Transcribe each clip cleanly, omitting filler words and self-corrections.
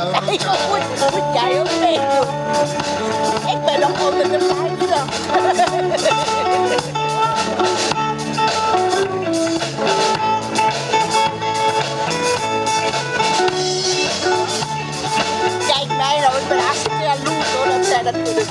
Ây, quýt chạy ở đây luôn. Ép bè đông ôn lên cái chứ đâu. Chạy đây rồi, mình đã xích ra luôn rồi lên xe đánh được.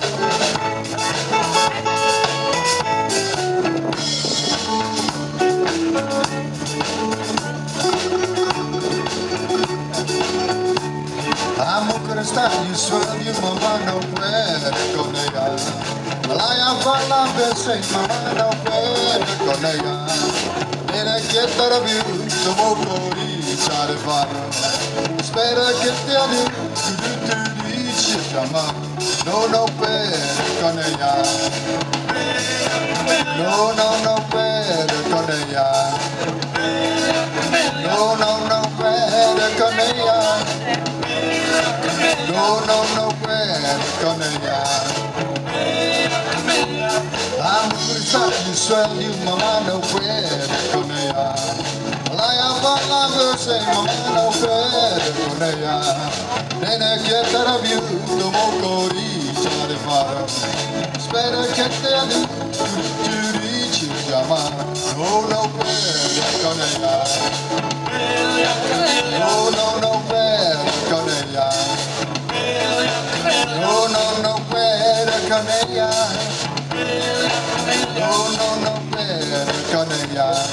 Amo crestagni suoni mamma non puede con ella. Malaya falla bese mamma non puede con ella. Nella chiesa da più dopo fuori sale fare. Spera che ti aiuti tu dici chiama. Non puede con ella. Non puede con ella. Non puede con ella. No puede con ella. Amo cristali sueño, mamá no puede con ella. La falla verse, mamá no puede con ella. Nene quieta la viudo, mocori, de fare. Spera che te tu dici chiama. No puede con ella. No puede con ella. No puede con ella. No puede con ella.